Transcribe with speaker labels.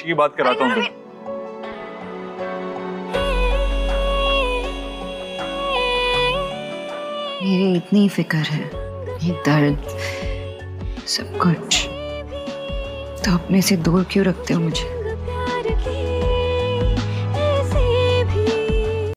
Speaker 1: की बात कराता हूँ तुम्हें।
Speaker 2: मेरी इतनी फिक्र है, ये दर्द, सब कुछ, तो अपने से दूर क्यों रखते हो मुझे?